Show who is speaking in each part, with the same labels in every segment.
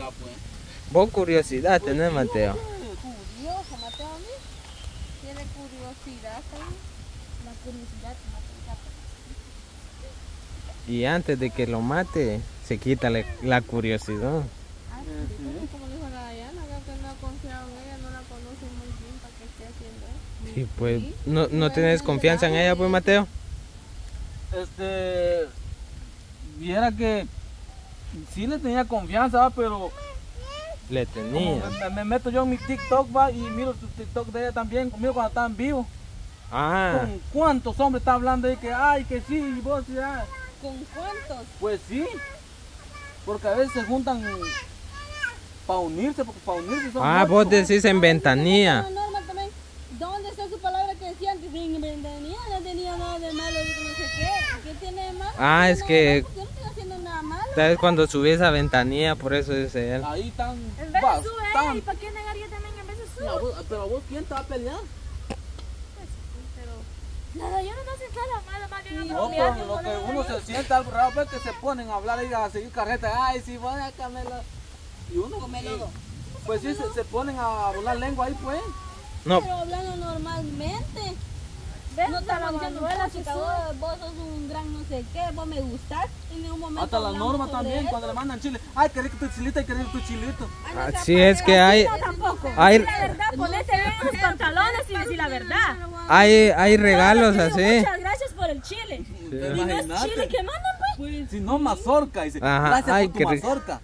Speaker 1: Vos curiosidad tenés, Mateo.
Speaker 2: Curioso, Mateo, ¿a mí? Tiene curiosidad también. La curiosidad te mata el gato.
Speaker 1: Y antes de que lo mate, se quita la curiosidad.
Speaker 2: Como dijo la Dayana, que no ha confiado en ella, no la conoce muy bien para que esté haciendo eso.
Speaker 1: Sí, pues, ¿no tenés confianza en ella, pues, Mateo?
Speaker 3: Viera que sí le tenía confianza, pero
Speaker 1: Le tenía.
Speaker 3: me meto yo en mi TikTok, va, y miro su TikTok de ella también, conmigo cuando estaba en vivo.
Speaker 1: Ah,
Speaker 3: ¿Con cuántos hombres está hablando ahí que ay, que sí, y vos ya?
Speaker 2: ¿Con cuántos?
Speaker 3: Pues sí, porque a veces se juntan para unirse, porque para unirse son
Speaker 1: ah, vos decís en ventanilla.
Speaker 2: Norma también, ¿dónde está su palabra que decía antes? En ventanilla no tenía nada de malo, no sé qué. ¿Qué tiene de malo?
Speaker 1: Ah, es que
Speaker 2: Yo no estoy haciendo nada malo.
Speaker 1: sabes cuando subís a ventanilla, por eso dice él.
Speaker 3: Ahí están
Speaker 4: En vez de sube él, ¿y
Speaker 3: bastante.
Speaker 4: para qué negaría también en vez de sube?
Speaker 3: Pero a vos, ¿quién te va a pelear?
Speaker 4: Nada, yo no sé nada malo, más bien
Speaker 3: No, pero lo que uno se siente algo raro es que se ponen a hablar y a seguir carreta. Ay, si voy a Camelo. Y uno, pues sí, se ponen a volar lengua ahí, pues.
Speaker 1: No,
Speaker 2: Pero hablando normalmente.
Speaker 4: ¿Ves?
Speaker 2: No
Speaker 4: Hasta la
Speaker 2: estamos diciendo,
Speaker 4: Manuela
Speaker 2: chica,
Speaker 4: se sube.
Speaker 2: vos sos un gran no sé qué, vos me gustás. En un momento
Speaker 3: Hasta la
Speaker 2: hablamos
Speaker 3: Norma
Speaker 2: sobre
Speaker 3: también,
Speaker 2: eso.
Speaker 3: cuando le mandan chile. Ay, qué rico tu chilito, ay, qué rico tu chilito.
Speaker 2: Ay, no seas
Speaker 1: así es que hay,
Speaker 4: No, tampoco.
Speaker 1: hay,
Speaker 4: La verdad, ponete bien los pantalones y decir la verdad.
Speaker 1: hay regalos
Speaker 4: Yo te digo,
Speaker 1: así.
Speaker 4: muchas gracias por el chile. Y no es
Speaker 3: Imagínate.
Speaker 4: chile que mandan, pues.
Speaker 3: Si no, mazorca, dice.
Speaker 1: Ajá,
Speaker 3: Gracias
Speaker 1: ay,
Speaker 3: por
Speaker 1: qué
Speaker 3: tu
Speaker 1: rico.
Speaker 3: mazorca.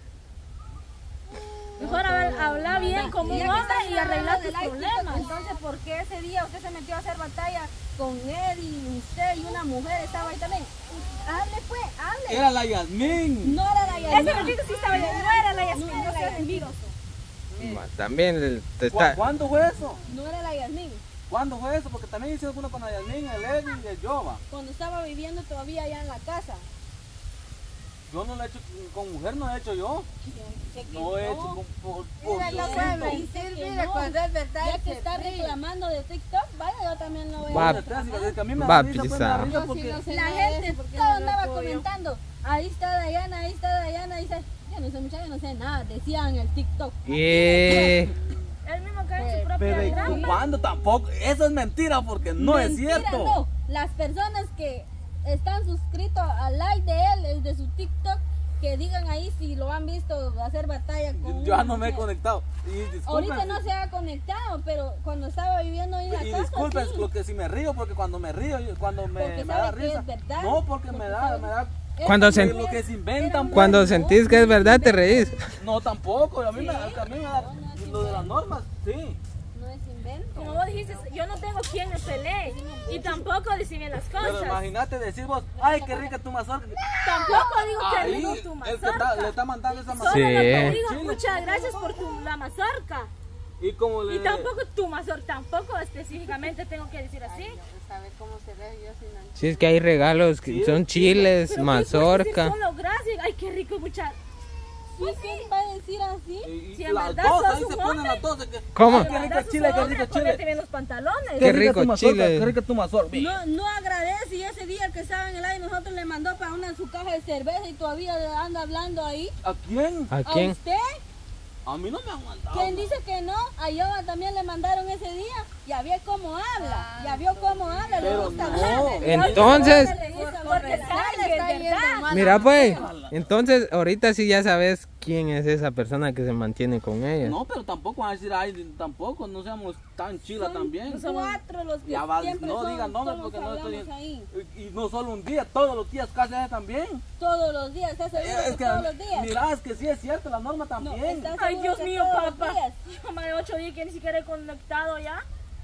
Speaker 4: Mejor habla bien como un hombre y arreglar tus problemas.
Speaker 2: Entonces, ¿por qué ese día usted se metió a hacer batalla con Eddie, usted y una mujer estaba ahí también? Hable pues, hable.
Speaker 3: Era la Yasmín.
Speaker 2: No era la Yasmín.
Speaker 4: Ese ratito sí estaba bien, no era la Yasmín,
Speaker 2: No
Speaker 4: no
Speaker 2: era la
Speaker 4: seas
Speaker 2: Yasmín.
Speaker 4: envidioso.
Speaker 1: También te está.
Speaker 3: ¿Cuándo fue eso?
Speaker 2: No era la Yasmín.
Speaker 3: ¿Cuándo fue eso? Porque también hicieron uno con la Yasmín, el Eddie y el Jova.
Speaker 2: Cuando estaba viviendo todavía allá en la casa.
Speaker 3: Yo no lo he hecho, con mujer no he hecho yo.
Speaker 2: Sé que
Speaker 3: No he hecho por
Speaker 2: Mira, no
Speaker 3: Diosito.
Speaker 2: puede mentir, mira, cuando es verdad. Ya que está reclamando de TikTok, vaya, yo también lo voy a
Speaker 1: Va-
Speaker 2: hacer.
Speaker 3: Es que a mí me
Speaker 1: Va
Speaker 3: da
Speaker 1: a
Speaker 3: risa, pues, me
Speaker 1: pisar.
Speaker 3: da risa
Speaker 2: Yo sí
Speaker 3: porque
Speaker 2: no sé la gente, todo andaba comentando. Ahí está Dayana, dice, yo no sé mucha, yo no sé nada, decían en el TikTok.
Speaker 1: Y
Speaker 4: Él mismo cae en su propia
Speaker 3: pero ¿y
Speaker 4: drama.
Speaker 3: cuándo tampoco? Eso es mentira porque no es
Speaker 2: Mentira,
Speaker 3: cierto.
Speaker 2: No, las personas que están suscritos al like de él, el de su TikTok, que digan ahí si lo han visto hacer batalla con
Speaker 3: Yo
Speaker 2: una
Speaker 3: no me he
Speaker 2: mujer.
Speaker 3: conectado. Y disculpen,
Speaker 2: Ahorita no se ha conectado, pero cuando estaba viviendo ahí en la
Speaker 3: y
Speaker 2: casa,
Speaker 3: disculpen
Speaker 2: sí.
Speaker 3: porque si me río, porque cuando me río, cuando
Speaker 2: Porque
Speaker 3: me da
Speaker 2: sabe que
Speaker 3: risa.
Speaker 2: es verdad.
Speaker 3: No, porque
Speaker 2: Porque
Speaker 3: me da,
Speaker 2: sabe-
Speaker 1: Cuando
Speaker 2: Él
Speaker 1: se-
Speaker 3: lo que se inventan. pues.
Speaker 1: cuando sentís que es verdad, te reís.
Speaker 3: No, tampoco. A mí me da lo de las normas, sí.
Speaker 2: no es invento.
Speaker 4: Como vos dijiste, yo no tengo quien me pelee. Y tampoco decirme las
Speaker 3: Pero
Speaker 4: cosas.
Speaker 3: imagínate decir vos, ay, qué rica tu mazorca.
Speaker 4: Tampoco digo que
Speaker 3: Ahí,
Speaker 4: rico tu
Speaker 3: el que
Speaker 4: mazorca.
Speaker 3: le está mandando esa
Speaker 4: Solo
Speaker 3: mazorca.
Speaker 1: Sí.
Speaker 4: lo que digo,
Speaker 3: Chile.
Speaker 4: muchas gracias por la mazorca.
Speaker 3: Y como le...
Speaker 4: Y tampoco tu mazorca, tampoco específicamente tengo que decir así.
Speaker 2: ¿Sabes cómo se ve? Yo sin ancho.
Speaker 1: Si es que hay regalos que son chiles,
Speaker 4: Pero ¿qué
Speaker 1: mazorca.
Speaker 4: puedes decir solo gracias? Ay, qué rico, mucha.
Speaker 2: ¿Sí? ¿Quién va a decir así?
Speaker 3: Y
Speaker 4: Si en
Speaker 3: las
Speaker 4: verdad
Speaker 3: dos,
Speaker 4: sos
Speaker 3: ahí
Speaker 4: un
Speaker 3: se ponen
Speaker 4: hombre.
Speaker 3: las dos. de que,
Speaker 1: ¿Cómo?
Speaker 3: ay, qué rico chile, qué rico
Speaker 4: Ponerte
Speaker 3: chile.
Speaker 4: bien los pantalones.
Speaker 1: Qué rico
Speaker 3: tu mazorca,
Speaker 1: chile.
Speaker 3: Qué rico tu mazorca.
Speaker 2: No agradece y ese día que estaba en el aire nosotros le mandó para una su caja de cerveza y todavía anda hablando ahí.
Speaker 3: ¿A quién?
Speaker 1: ¿A
Speaker 2: ¿A
Speaker 1: quién?
Speaker 2: usted?
Speaker 3: A mí no me han mandado.
Speaker 2: ¿Quién dice que no? A Yoba también le mandaron ese día. Ya vio cómo habla. Ya vio cómo habla. Le
Speaker 3: Pero
Speaker 2: gusta
Speaker 3: no.
Speaker 2: hablar.
Speaker 1: Entonces,
Speaker 4: Porque saben que es verdad.
Speaker 1: mira pues, entonces ahorita sí ya sabes quién es esa persona que se mantiene con ella.
Speaker 3: No, pero tampoco van a decir, ay, tampoco, no seamos tan chila también.
Speaker 2: Son cuatro los que
Speaker 3: Ya va,
Speaker 2: siempre
Speaker 3: no
Speaker 2: son,
Speaker 3: digan nombres
Speaker 2: todos
Speaker 3: porque no estoy...
Speaker 2: hablamos ahí.
Speaker 3: Y no solo un día, todos los días casi hace también.
Speaker 2: Todos los días, ¿estás seguro
Speaker 3: Es
Speaker 2: que
Speaker 3: que,
Speaker 2: todos los días?
Speaker 3: mira, es que sí es cierto, la norma
Speaker 2: No,
Speaker 3: también.
Speaker 2: ¿estás
Speaker 4: Ay,
Speaker 2: seguro
Speaker 4: Dios
Speaker 2: que
Speaker 4: mío,
Speaker 2: todos los
Speaker 4: papá.
Speaker 2: días?
Speaker 4: Yo más de 8 días que ni siquiera he conectado ya.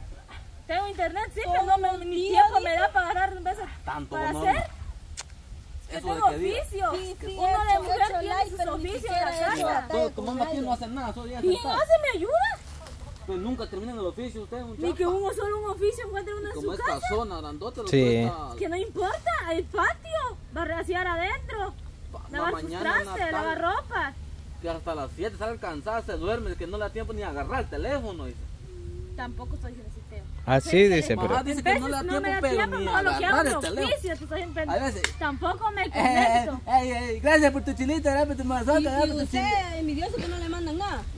Speaker 4: Tengo internet, sí, pero
Speaker 2: Todos
Speaker 4: no
Speaker 2: los
Speaker 4: mi
Speaker 2: días,
Speaker 4: tiempo me da para agarrar un beso.
Speaker 3: Tanto
Speaker 4: Para
Speaker 3: norma.
Speaker 4: hacer. Yo
Speaker 3: Eso de
Speaker 4: tengo
Speaker 3: que diga.
Speaker 4: oficio.
Speaker 2: Sí, sí,
Speaker 4: Uno
Speaker 2: he
Speaker 4: de
Speaker 2: hecho
Speaker 4: mujer tiene
Speaker 2: like,
Speaker 4: sus
Speaker 2: pero ni
Speaker 4: oficios en
Speaker 2: siquiera
Speaker 4: la
Speaker 2: he hecho
Speaker 4: casa.
Speaker 2: batalla
Speaker 3: Como
Speaker 2: con
Speaker 3: mamá aquí no
Speaker 2: nadie.
Speaker 3: hacen nada, solo ya
Speaker 4: ¿Quién hace? ¿Me ayuda?
Speaker 3: Pues nunca terminan el oficio ustedes,
Speaker 4: Ni
Speaker 3: muchachos.
Speaker 4: que uno solo un oficio encuentre uno en
Speaker 3: Como
Speaker 4: su
Speaker 3: es
Speaker 4: casa.
Speaker 3: casona, grandote, lo
Speaker 1: Sí.
Speaker 3: cuesta...
Speaker 4: Que no importa, el patio. Barrasear adentro. Lavar sus
Speaker 3: mañana
Speaker 4: trastes,
Speaker 3: Natal.
Speaker 4: lavar ropa.
Speaker 3: Que hasta las 7 sale cansada, se duerme, que no le da tiempo ni a agarrar el teléfono. Dice.
Speaker 4: Tampoco soy necesitado.
Speaker 1: Así dice,
Speaker 3: Mamá
Speaker 1: pero
Speaker 3: dice que no le da
Speaker 4: no me
Speaker 3: tiempo,
Speaker 4: da
Speaker 3: pero
Speaker 4: tiempo,
Speaker 3: ni
Speaker 4: no lo que hago
Speaker 3: agarrar
Speaker 4: es
Speaker 3: el teléfono.
Speaker 4: oficio. Tú sabes,
Speaker 3: A veces...
Speaker 4: tampoco me conecto.
Speaker 3: gracias por tu chilito, gracias por tu mazorca,
Speaker 2: Y
Speaker 3: gracias por tu
Speaker 2: usted,
Speaker 3: chilito.
Speaker 2: envidioso que no le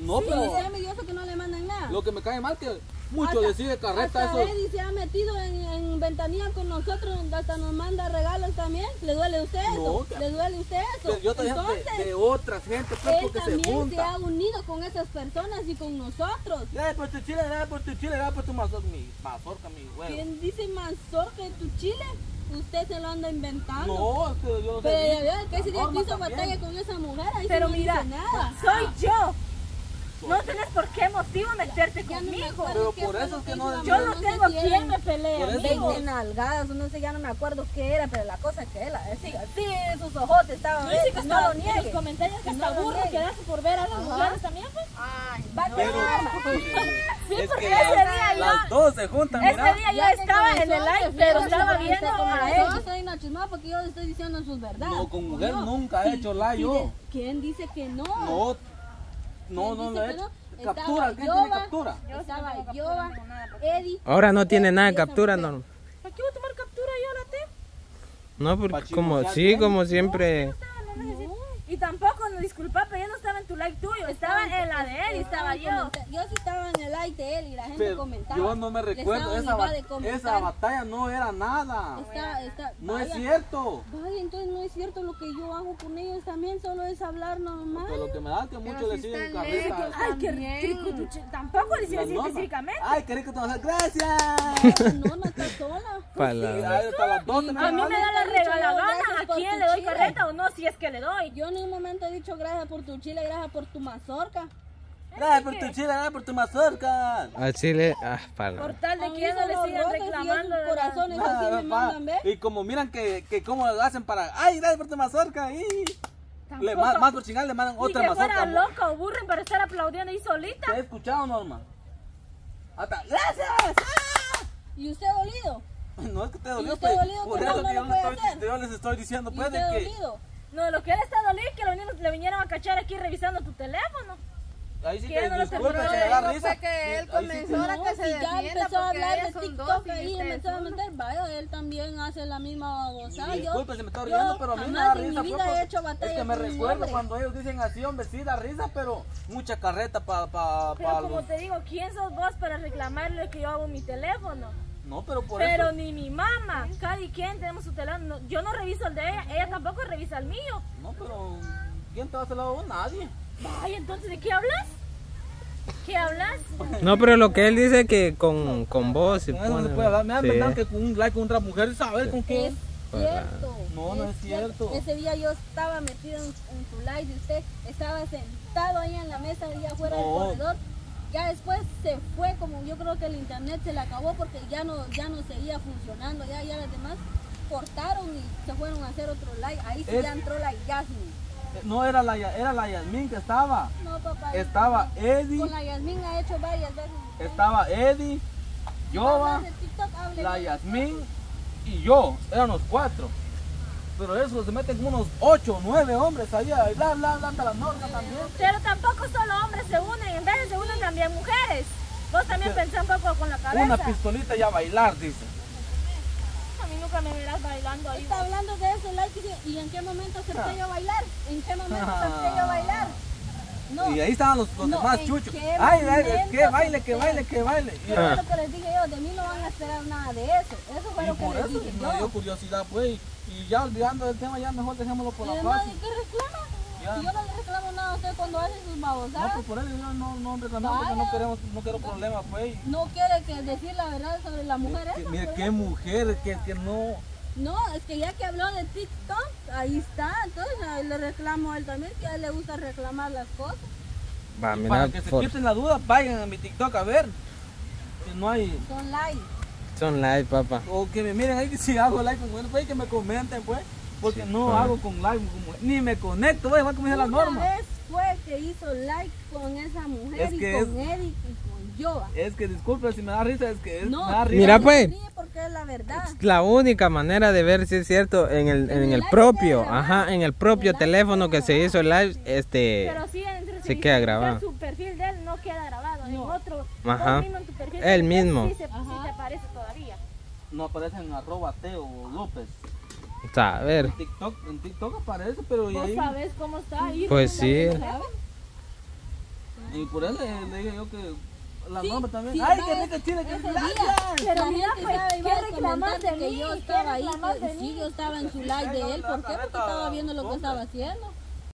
Speaker 3: No,
Speaker 2: Sí,
Speaker 3: pero
Speaker 2: sea envidioso que no le mandan nada.
Speaker 3: lo que me cae mal que mucho le sigue carreta
Speaker 2: Hasta
Speaker 3: eso.
Speaker 2: Eddie se ha metido en ventanilla con nosotros, hasta nos manda regalos también. ¿Le duele a usted eso?
Speaker 3: No,
Speaker 2: ¿Le duele a usted eso?
Speaker 3: Pero yo te dije
Speaker 2: Entonces,
Speaker 3: de otras gente, pues,
Speaker 2: él
Speaker 3: porque se
Speaker 2: también se
Speaker 3: junta.
Speaker 2: ha unido con esas personas y con nosotros.
Speaker 3: Gracias por tu chile, gracias por tu chile, gracias por tu mazorca, mi huevo.
Speaker 2: ¿Quién dice mazorca de tu chile? Usted se lo anda inventando.
Speaker 3: No, es que yo no sé.
Speaker 2: Pero ya veo que ese día que
Speaker 3: Norma
Speaker 2: hizo
Speaker 3: también.
Speaker 2: batalla con esa mujer, ahí
Speaker 4: Pero
Speaker 2: sí no
Speaker 4: mira,
Speaker 2: dice nada.
Speaker 4: soy yo. No tienes por qué motivo meterte
Speaker 2: Ya no me
Speaker 4: conmigo.
Speaker 2: acuerdo
Speaker 3: Pero
Speaker 2: qué
Speaker 3: por
Speaker 2: fue
Speaker 3: eso
Speaker 2: lo
Speaker 3: es que
Speaker 2: que
Speaker 3: no-
Speaker 2: hizo la
Speaker 4: Yo
Speaker 2: mujer,
Speaker 4: no
Speaker 2: sé
Speaker 4: tengo
Speaker 2: si
Speaker 4: quien
Speaker 2: eran
Speaker 4: me pelee,
Speaker 3: por eso
Speaker 4: amigos.
Speaker 2: 20 nalgadas, no sé, ya no me acuerdo qué era, pero la cosa es que él, sí, sus ojotes estaban,
Speaker 4: Yo sí que
Speaker 2: no
Speaker 4: estaba
Speaker 2: lo
Speaker 4: en los
Speaker 2: niegue.
Speaker 4: comentarios que
Speaker 2: No
Speaker 4: hasta
Speaker 2: lo
Speaker 4: burro
Speaker 2: niegue.
Speaker 4: quedaste por ver a las
Speaker 2: Ajá.
Speaker 4: mujeres también, pues.
Speaker 2: Va a
Speaker 3: Pero
Speaker 2: quedar.
Speaker 4: Sí,
Speaker 3: es
Speaker 4: porque
Speaker 3: que
Speaker 4: ese día yo,
Speaker 3: las dos se juntan,
Speaker 4: ese
Speaker 3: mira.
Speaker 4: día yo estaba en el live, pero estaba viendo a él.
Speaker 2: Yo soy una chismosa porque yo le estoy diciendo sus verdades.
Speaker 3: No, con mujer
Speaker 2: No.
Speaker 3: nunca he hecho live yo.
Speaker 2: ¿Quién dice que no?
Speaker 3: No, no,
Speaker 2: ¿Quién
Speaker 3: no
Speaker 2: dice
Speaker 3: lo he
Speaker 2: que
Speaker 3: hecho.
Speaker 2: no?
Speaker 3: Captura,
Speaker 2: Estaba
Speaker 3: ¿quién
Speaker 2: Yoba,
Speaker 3: tiene captura?
Speaker 2: Estaba Yoba, Eddie.
Speaker 1: Ahora no tiene nada de
Speaker 2: y esa
Speaker 1: captura,
Speaker 2: mujer.
Speaker 1: no.
Speaker 4: ¿Para qué voy a tomar captura yo la te?
Speaker 1: No, porque
Speaker 3: Pa'
Speaker 1: como,
Speaker 3: chismosear,
Speaker 1: sí,
Speaker 3: ¿no?
Speaker 1: como siempre.
Speaker 4: Y tampoco, no, disculpa, pero yo no estaba en tu like tuyo, estaba en la de él y estaba yo.
Speaker 2: Yo sí estaba en el like de él y la gente
Speaker 3: Pero
Speaker 2: comentaba.
Speaker 3: yo no me
Speaker 2: Le
Speaker 3: recuerdo,
Speaker 2: estaban
Speaker 3: esa,
Speaker 2: igual de comentar.
Speaker 3: esa batalla no era nada. No es
Speaker 2: vaya.
Speaker 3: cierto.
Speaker 2: Vaya, entonces no es cierto lo que yo hago con ellos también, solo es hablar normal.
Speaker 3: Porque lo que me da es que muchos le siguen carreta.
Speaker 4: Ay, qué rico tu tampoco le hicieron
Speaker 3: La norma.
Speaker 4: específicamente.
Speaker 3: Ay, qué rico te vas a hacer. Gracias.
Speaker 2: No está sola.
Speaker 1: Palabra.
Speaker 3: Hasta las 12
Speaker 4: A mí me da la regalagana
Speaker 2: Gracias
Speaker 4: a
Speaker 2: por
Speaker 4: quién
Speaker 2: tu
Speaker 4: le doy
Speaker 2: chile.
Speaker 4: carreta o no, si es que le doy.
Speaker 2: Yo en un momento he dicho gracias por tu chile, gracias por tu mazorca.
Speaker 3: Gracias por tu chile, gracias por tu mazorca.
Speaker 1: Al chile,
Speaker 4: Por
Speaker 1: palabra.
Speaker 4: tal de
Speaker 2: A mí
Speaker 4: que ya no
Speaker 2: son
Speaker 4: le
Speaker 2: los
Speaker 4: sigan
Speaker 2: rotos y
Speaker 4: reclamando.
Speaker 2: esos corazones así me mandan, ¿ves?
Speaker 3: Y como miran que cómo lo hacen para. Ay, gracias por tu mazorca. Y le,
Speaker 4: Tampoco.
Speaker 3: más por chingar le mandan
Speaker 4: Ni
Speaker 3: otra
Speaker 4: que fuera
Speaker 3: mazorca.
Speaker 4: loca o burren para estar aplaudiendo ahí solita.
Speaker 3: ¿Te he escuchado, Norma? Hasta. ¡Gracias! ¡Ah!
Speaker 2: ¿Y usted dolido?
Speaker 3: No es que te dolió,
Speaker 2: usted
Speaker 3: pues,
Speaker 2: dolido,
Speaker 3: por
Speaker 2: ¿cómo
Speaker 3: eso
Speaker 2: no
Speaker 3: que
Speaker 2: lo puede hacer?
Speaker 3: yo les estoy diciendo,
Speaker 2: ¿Y
Speaker 3: pues, de
Speaker 2: usted
Speaker 3: que
Speaker 2: dolido?
Speaker 4: No, lo que él está dolido es que le vinieron a cachar aquí revisando tu teléfono.
Speaker 3: ahí sí
Speaker 4: Que
Speaker 3: que
Speaker 4: no lo
Speaker 3: disculpen,
Speaker 4: terminó
Speaker 3: se
Speaker 4: de-
Speaker 3: me da
Speaker 5: no
Speaker 3: risa.
Speaker 5: fue que él
Speaker 3: Ahí sí
Speaker 5: comenzó
Speaker 3: que-
Speaker 5: ahora que se
Speaker 2: si ya
Speaker 5: defienda
Speaker 2: empezó a
Speaker 5: porque
Speaker 2: hablar de
Speaker 5: ellas son
Speaker 2: TikTok
Speaker 5: dos y
Speaker 2: ahí,
Speaker 5: ustedes
Speaker 2: empezó a
Speaker 5: uno.
Speaker 2: meter, vaya, él también hace la misma babosada.
Speaker 3: Disculpe, se me está
Speaker 2: yo
Speaker 3: riendo, pero a mí me da
Speaker 2: jamás en
Speaker 3: risa.
Speaker 2: mi
Speaker 3: pues,
Speaker 2: vida he
Speaker 3: porque
Speaker 2: hecho batalla
Speaker 3: es que me
Speaker 2: con un
Speaker 3: recuerdo
Speaker 2: hombre.
Speaker 3: cuando ellos dicen así, hombre, sí da risa, pero mucha carreta para
Speaker 4: Pero como
Speaker 3: los...
Speaker 4: te digo, ¿quién sos vos para reclamarle que yo hago mi teléfono?
Speaker 3: No, pero por
Speaker 4: Pero
Speaker 3: eso...
Speaker 4: ni mi mamá, cada quien tenemos su teléfono. Yo no reviso el de ella tampoco revisa el mío.
Speaker 3: No, pero... ¿Quién te va a hacer la voz? Nadie.
Speaker 4: Ay, entonces, ¿de qué hablas? ¿Qué hablas?
Speaker 1: No, pero lo que él dice que con vos se
Speaker 3: Con eso no
Speaker 1: pone.
Speaker 3: se puede hablar. Me dan
Speaker 1: Sí.
Speaker 3: verdad que con un like con otra mujer, ¿sabes con qué?
Speaker 2: Es cierto.
Speaker 3: No, no es cierto.
Speaker 2: Ese día yo estaba metido en tu live y usted estaba sentado ahí en la mesa allá afuera del
Speaker 3: No.
Speaker 2: corredor. Ya después se fue, como yo creo que el internet se le acabó porque ya no seguía funcionando. Ya las demás cortaron y se fueron a hacer otro live. Ahí sí
Speaker 3: Es-
Speaker 2: ya entró la Yasmin.
Speaker 3: No era la Yasmin que estaba.
Speaker 2: No, papá.
Speaker 3: Estaba Eddie,
Speaker 2: Con la Yasmin ha hecho varias veces.
Speaker 3: estaba Eddie, Yoba,
Speaker 2: Hablas de TikTok, hable
Speaker 3: la
Speaker 2: bien.
Speaker 3: Yasmin y yo. Eran los 4. Pero eso se meten como unos 8 o 9 hombres ahí a bailar, hasta la norma también.
Speaker 4: Pero tampoco solo hombres se unen, en vez de se unen también mujeres. Vos también pensé un poco con la cabeza.
Speaker 3: Una pistolita y a bailar, dice.
Speaker 4: A mí nunca me verás bailando ahí.
Speaker 2: Está hablando de eso, like, y en qué momento acepté yo bailar. ¿En qué momento acepté yo bailar? No.
Speaker 3: Y ahí estaban los
Speaker 2: No,
Speaker 3: demás
Speaker 2: ¿en
Speaker 3: chuchos.
Speaker 2: qué
Speaker 3: Ay,
Speaker 2: momento
Speaker 3: que baile,
Speaker 2: se
Speaker 3: que baile, que baile. Y,
Speaker 2: Eso es lo que les dije yo, de mí no van a esperar nada de eso. Eso fue
Speaker 3: y
Speaker 2: lo que
Speaker 3: por
Speaker 2: les
Speaker 3: eso
Speaker 2: dije
Speaker 3: me
Speaker 2: yo.
Speaker 3: dio curiosidad, pues. Y ya olvidando del tema, ya mejor dejémoslo por
Speaker 2: Y
Speaker 3: la
Speaker 2: además,
Speaker 3: fácil.
Speaker 2: ¿qué reclama?
Speaker 3: Ya.
Speaker 2: Si yo no le reclamo nada a usted cuando hace sus
Speaker 3: No,
Speaker 2: babosadas,
Speaker 3: pues por eso yo no reclamamos porque no quiero problemas, pues.
Speaker 2: no quiere que decir la verdad sobre la mujer esa.
Speaker 3: Mire,
Speaker 2: por
Speaker 3: qué
Speaker 2: eso.
Speaker 3: mujer, que no.
Speaker 2: No, es que ya que habló de TikTok, ahí está. Entonces le reclamo a él también, que a él le gusta reclamar las cosas.
Speaker 1: Va, mira,
Speaker 3: Para que se
Speaker 1: por-
Speaker 3: quiten la duda, vayan a mi TikTok a ver. Que no hay.
Speaker 2: Son likes.
Speaker 1: son live, papá.
Speaker 3: O que me miren ahí que si hago like con mujeres, pues que me comenten, pues. Porque no
Speaker 1: pues.
Speaker 3: hago con like con mujeres. Ni me conecto, pues, igual como dice la norma.
Speaker 2: Una vez fue que hizo like con esa mujer
Speaker 3: Es
Speaker 2: y
Speaker 3: que
Speaker 2: con Eddie y con Yoba.
Speaker 3: Es que disculpe si me da risa, es que
Speaker 2: No,
Speaker 3: me da risa.
Speaker 1: Mira, pues.
Speaker 2: sí, porque es la verdad.
Speaker 1: La única manera de ver si es cierto en el
Speaker 2: live
Speaker 1: propio,
Speaker 2: queda
Speaker 1: ajá, en el propio
Speaker 2: En el live
Speaker 1: teléfono
Speaker 2: queda
Speaker 1: que se hizo el live,
Speaker 4: Pero sí,
Speaker 1: se queda grabado.
Speaker 4: Su perfil de él no queda grabado. En otro,
Speaker 1: Ajá.
Speaker 4: vos mismo en tu perfil
Speaker 1: Él
Speaker 4: de
Speaker 1: mismo.
Speaker 4: Sí, sí te aparece todavía.
Speaker 3: No aparece en @Teo López.
Speaker 1: O sea, a ver,
Speaker 3: En TikTok aparece, pero y
Speaker 4: Vos
Speaker 3: ahí.
Speaker 4: sabés cómo está ahí.
Speaker 1: Pues
Speaker 4: ¿no?
Speaker 1: sí.
Speaker 2: ¿Sabe?
Speaker 3: Y por eso le dije yo que la
Speaker 2: Sí,
Speaker 3: norma también.
Speaker 2: sí,
Speaker 3: ¡Ay,
Speaker 2: va,
Speaker 3: qué rica chile! ¡Qué
Speaker 2: ese
Speaker 3: gracias!
Speaker 2: día,
Speaker 4: Pero
Speaker 2: la
Speaker 4: mira,
Speaker 2: gente
Speaker 4: pues,
Speaker 2: sabe, iba
Speaker 4: ¿qué
Speaker 2: a
Speaker 4: reclamas
Speaker 2: comentar
Speaker 4: de
Speaker 2: que
Speaker 4: mí?
Speaker 2: yo
Speaker 4: ¿Qué
Speaker 2: estaba ahí,
Speaker 4: reclamas de
Speaker 2: que sí,
Speaker 4: mí?
Speaker 2: yo estaba en su live de él. ¿Por qué? Porque estaba viendo lo que estaba haciendo.